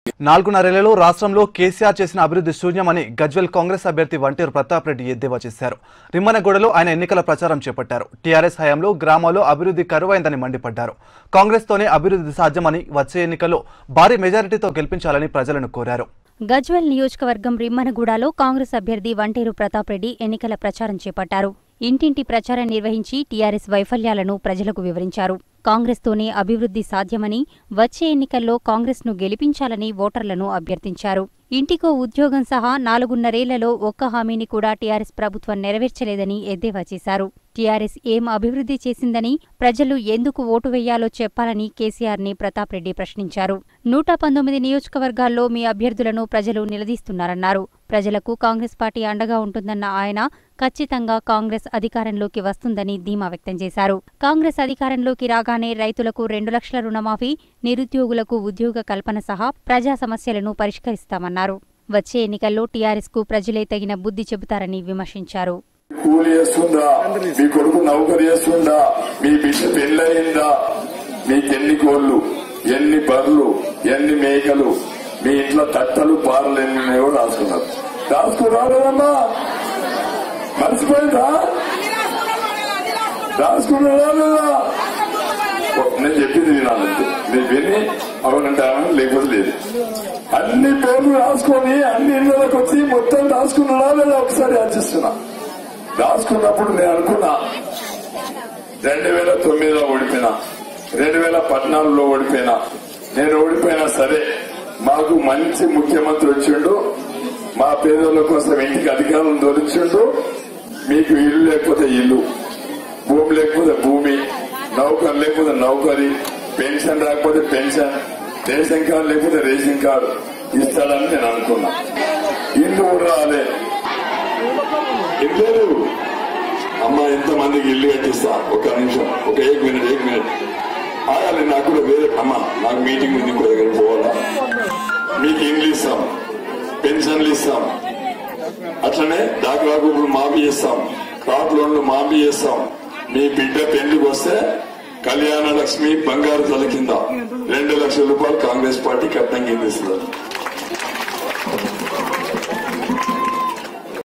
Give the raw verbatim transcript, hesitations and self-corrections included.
నాలుగున్నరేళ్లలో రాష్ట్రంలో కేసీఆర్ చేసిన అభివృద్ధి శూన్యమని గజ్వేల్ కాంగ్రెస్ అభ్యర్థి వంటేరు ప్రతాప్ రెడ్డి ఎద్దేవా చేశారు. రిమ్మనగూడలో ఆయన ఎన్నికల ప్రచారం చేపట్టారు. టీఆర్ఎస్ హయాంలో గ్రామాల్లో అభివృద్ధి కరువైందని మండిపడ్డారు. కాంగ్రెస్ తోనే అభివృద్ధి సాధ్యమని వచ్చే ఎన్నికల్లో భారీ మెజారిటీతో గెలిపించాలని ప్రజలను కోరారు. గజ్వేల్ నియోజకవర్గం రిమ్మనగూడలో కాంగ్రెస్ అభ్యర్థి వంటేరు ప్రతాప్ రెడ్డి ఎన్నికల ప్రచారం చేపట్టారు. ఇంటింటి ప్రచారం నిర్వహించి టీఆర్ఎస్ వైఫల్యాలను ప్రజలకు వివరించారు. కాంగ్రెస్తోనే అభివృద్ధి సాధ్యమని వచ్చే ఎన్నికల్లో కాంగ్రెస్ను గెలిపించాలని ఓటర్లను అభ్యర్థించారు. ఇంటికో ఉద్యోగం సహా నాలుగున్నరేళ్లలో ఒక్క హామీని కూడా టీఆర్ఎస్ ప్రభుత్వం నెరవేర్చలేదని ఎద్దేవా చేశారు. టీఆర్ఎస్ ఏం అభివృద్ధి చేసిందని, ప్రజలు ఎందుకు ఓటు వేయాలో చెప్పాలని కేసీఆర్ని ప్రతాప్ రెడ్డి ప్రశ్నించారు. నూట పంతొమ్మిది నియోజకవర్గాల్లో మీ అభ్యర్థులను ప్రజలు నిలదీస్తున్నారన్నారు. ప్రజలకు కాంగ్రెస్ పార్టీ అండగా ఉంటుందన్న ఆయన ఖచ్చితంగా కాంగ్రెస్ అధికారంలోకి వస్తుందని ధీమా వ్యక్తం చేశారు. కాంగ్రెస్ అధికారంలోకి రాగానే రైతులకు రెండు లక్షల రుణమాఫీ, నిరుద్యోగులకు ఉద్యోగ కల్పన సహా ప్రజా సమస్యలను పరిష్కరిస్తామన్నారు. వచ్చే ఎన్నికల్లో టీఆర్ఎస్ కు ప్రజలే తగిన బుద్ధి చెబుతారని విమర్శించారు. కూలి చేస్తుందా, మీ కొడుకు నౌకరు చేస్తుందా, మీ బిడ్డ పెళ్ళయిందా, మీకెన్ని కోళ్లు, ఎన్ని బర్రెలు, ఎన్ని మేకలు, మీ ఇంట్లో తట్టలు పారలు ఎన్ని ఉన్నాయో రాసుకున్నారు. రాసుకున్నారమ్మా, మర్చిపోయిందా? రాసుకున్నారా లేదా? నేను చెప్పింది వినాలంటే మీరు విని అవునంటే లేకపోతే లేదు. అన్ని పేర్లు రాసుకొని అన్ని ఇళ్లకు వచ్చి మొత్తం రాసుకున్నారా లేదా ఒకసారి ఆలోచిస్తున్నా. రాసుకున్నప్పుడు నేను అనుకున్నా రెండు వేల తొమ్మిదిలో ఓడిపోయినా, రెండు వేల పద్నాలుగులో ఓడిపోయినా, నేను ఓడిపోయినా సరే మాకు మంచి ముఖ్యమంత్రి వచ్చిండు, మా పేదోళ్ల కోసం ఇంటికి అధికారులను తోలించిండు. మీకు ఇల్లు లేకపోతే ఇల్లు, భూమి లేకపోతే భూమి, నౌకరు లేకపోతే నౌకరి, పెన్షన్ రాకపోతే పెన్షన్, రేషన్ కార్డు లేకపోతే రేషన్ కార్డు ఇస్తాడని నేను అనుకున్నా. ఇల్లు కూడా రాలే. ఇల్లు అమ్మ ఎంతమందికి ఇల్లు కట్టిస్తా, ఒక నిమిషం, ఒక ఏక్ మినిట్ ఏక్ మినిట్ ఆగాలి. నాకు కూడా వేరే అమ్మ నాకు మీటింగ్ ఉంది, ఇంకో దగ్గర పోవాలా. మీకు ఇండ్లు ఇస్తాం, పెన్షన్లు ఇస్తాం, అట్లనే డాక్రా గ్రూపులు మాఫీ చేస్తాం, క్రాప్ లోన్లు మాఫీ చేస్తాం. మీ బిడ్డ పెళ్లికి వస్తే కళ్యాణ లక్ష్మి బంగారు తల కింద రెండు లక్షల రూపాయలు కాంగ్రెస్ పార్టీ కట్నం కింద ఇస్తున్నారు.